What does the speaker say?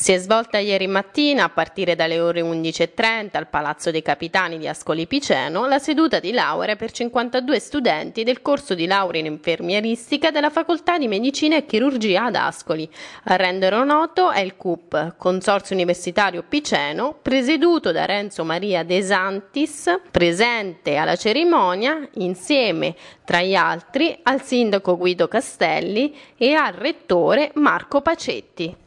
Si è svolta ieri mattina, a partire dalle ore 11:30, al Palazzo dei Capitani di Ascoli Piceno, la seduta di laurea per 52 studenti del corso di laurea in infermieristica della Facoltà di Medicina e Chirurgia ad Ascoli. A renderlo noto è il CUP, Consorzio Universitario Piceno, presieduto da Renzo Maria De Santis, presente alla cerimonia insieme, tra gli altri, al sindaco Guido Castelli e al rettore Marco Pacetti.